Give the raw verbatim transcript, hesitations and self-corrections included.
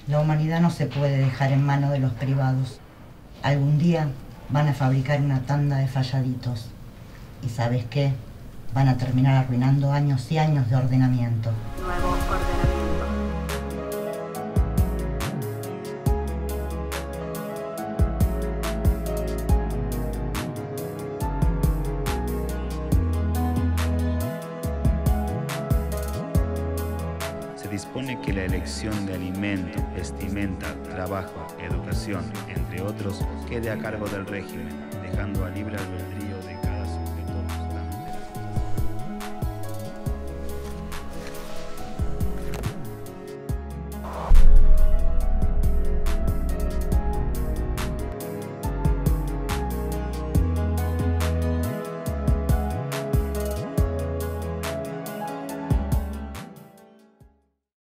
La humanidad no se puede dejar en manos de los privados. Algún día van a fabricar una tanda de falladitos. ¿Y sabes qué? Van a terminar arruinando años y años de ordenamiento. Nuevo ordenamiento. Se dispone que la elección de alimento, vestimenta, trabajo, educación, entre otros, quede a cargo del régimen, dejando a libre albedrío